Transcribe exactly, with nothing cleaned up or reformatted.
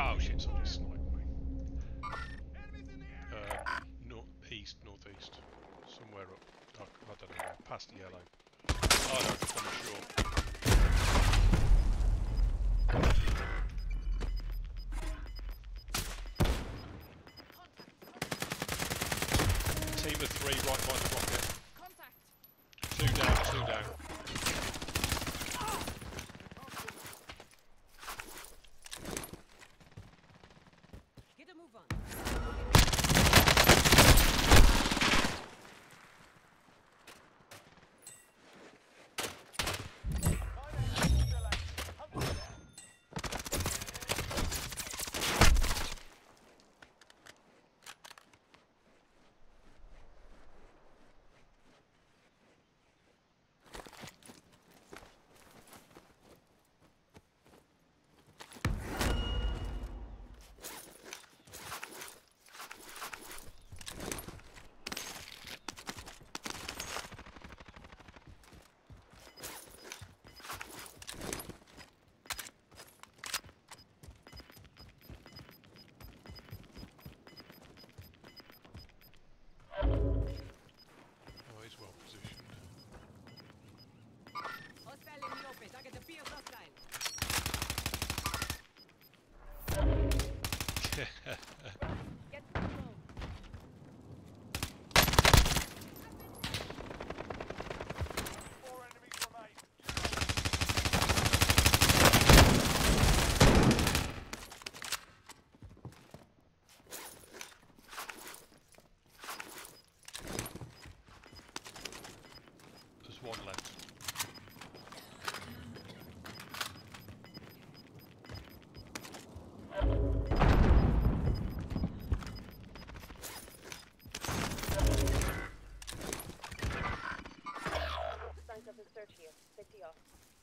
Oh shit, somebody sniped me. Uh, north, east, northeast. Somewhere up. I, I don't know where. Past the yellow. Oh no, just on the shore. Team of three right by the rocket. Two down, two down. Get a move on. Oh, he's well positioned. Hostile in the open. Target appears hostile. Get the phone. Four enemies remain. There's one left. Signs of a search here. Safety off.